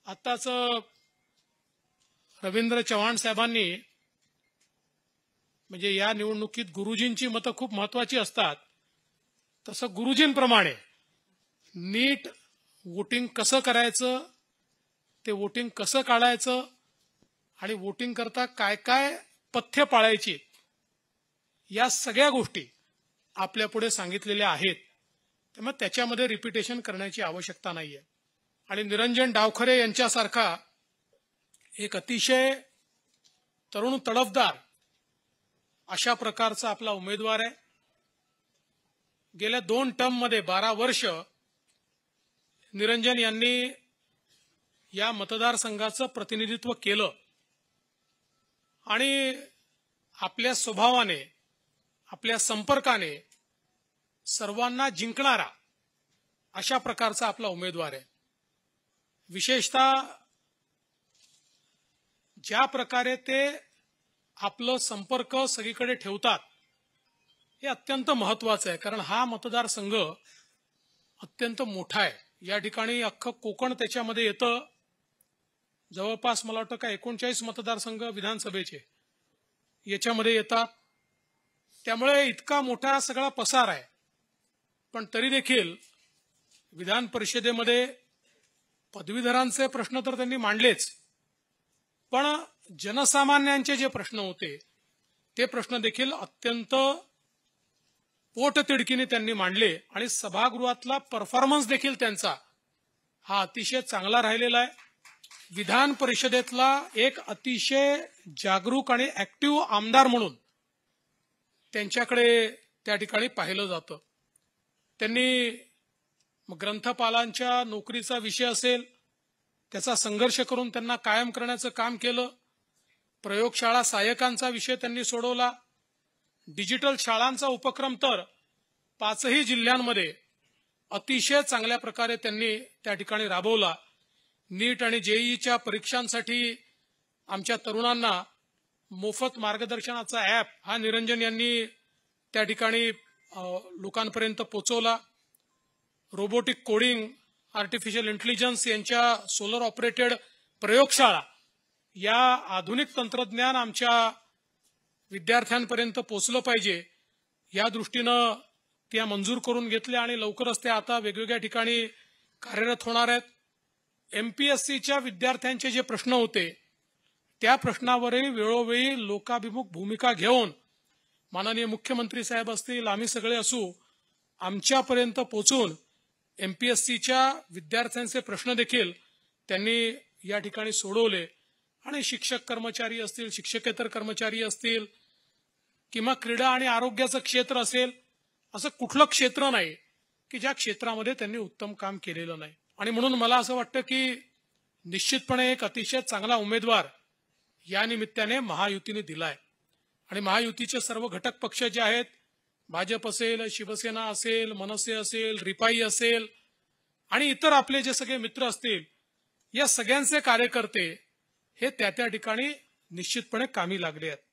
आताच रवींद्र चव्हाण साहेबांनी म्हणजे या निवडणुकीत गुरुजींची मतं खूप महत्वाची असतात, तसं गुरुजींप्रमाणे नीट वोटिंग कसं करायचं, ते वोटिंग कसं काढायचं आणि वोटिंग करता काय काय पथ्य पाळायची, या सगळ्या गोष्टी आपल्यापुढे सांगितलेल्या आहेत. त्यामुळे त्याच्यामध्ये रिपिटेशन करण्याची आवश्यकता नाहीये. आणि निरंजन डावखरे यांच्यासारखा एक अतिशय तरुण तडफदार अशा प्रकारचा आपला उमेदवार आहे. गेल्या 2 टर्ममध्ये 12 वर्ष निरंजन यांनी या मतदारसंघाचं प्रतिनिधित्व केलं आणि आपल्या स्वभावाने, आपल्या संपर्काने सर्वांना जिंकणारा अशा प्रकारचा आपला उमेदवार आहे. विशेषतः ज्या प्रकारे ते आपलं संपर्क सगळीकडे ठेवतात हे अत्यंत महत्वाचं आहे. कारण हा मतदारसंघ अत्यंत मोठा आहे. या ठिकाणी अख्खं कोकण त्याच्यामध्ये येतं. जवळपास मला वाटतं का 39 मतदारसंघ विधानसभेचे याच्यामध्ये येतात. त्यामुळे इतका मोठा सगळा पसार आहे. पण तरी देखील विधान परिषदेमध्ये पदवीधरांचे प्रश्न तर त्यांनी मांडलेच, पण जनसामान्यांचे जे प्रश्न होते ते प्रश्न देखील अत्यंत पोटतिडकीने त्यांनी मांडले आणि सभागृहातला परफॉर्मन्स देखील त्यांचा हा अतिशय चांगला राहिलेला आहे. विधान परिषदेतला एक अतिशय जागरूक आणि ऍक्टिव्ह आमदार म्हणून त्यांच्याकडे त्या ठिकाणी पाहिलं जातं. त्यांनी ग्रंथपालांच्या नोकरीचा विषय असेल त्याचा संघर्ष करून त्यांना कायम करण्याचं काम केलं. प्रयोगशाळा सहाय्यकांचा विषय त्यांनी सोडवला. डिजिटल शाळांचा उपक्रम तर 5ही जिल्ह्यांमध्ये अतिशय चांगल्या प्रकारे त्यांनी त्या ठिकाणी राबवला. नीट आणि जेईईच्या परीक्षांसाठी आमच्या तरुणांना मोफत मार्गदर्शनाचा ॲप हा निरंजन यांनी त्या ठिकाणी लोकांपर्यंत पोहोचवला. रोबोटिक कोडिंग, आर्टिफिशियल इंटेलिजन्स यांच्या सोलर ऑपरेटेड प्रयोगशाळा, या आधुनिक तंत्रज्ञान आमच्या विद्यार्थ्यांपर्यंत पोहोचलं पाहिजे या दृष्टीनं त्या मंजूर करून घेतल्या आणि लवकरच त्या आता वेगवेगळ्या ठिकाणी कार्यरत होणार आहेत. एमपीएससीच्या विद्यार्थ्यांचे जे प्रश्न होते त्या प्रश्नावरही वेळोवेळी लोकाभिमुख भूमिका घेऊन माननीय मुख्यमंत्री साहेब असतील, आम्ही सगळे असू, आमच्यापर्यंत पोहोचून एमपीएससीच्या विद्यार्थ्यांचे प्रश्न देखील त्यांनी या ठिकाणी सोडवले. आणि शिक्षक कर्मचारी असतील, शिक्षकेतर कर्मचारी असतील किंवा क्रीडा आणि आरोग्याचं क्षेत्र असेल, असं कुठलं क्षेत्र नाही की ज्या क्षेत्रामध्ये त्यांनी उत्तम काम केलेलं नाही. आणि म्हणून मला असं वाटतं की निश्चितपणे एक अतिशय चांगला उमेदवार या निमित्ताने महायुतीने दिलाय. आणि महायुतीचे सर्व घटक पक्ष जे आहेत, भाजप असेल, शिवसेना असेल, मनसे असेल, रिपाई असेल आणि इतर आपले जे सगळे मित्र असतील, या सगळ्यांचे कार्यकर्ते हे त्या ठिकाणी निश्चितपणे कामी लागले आहेत.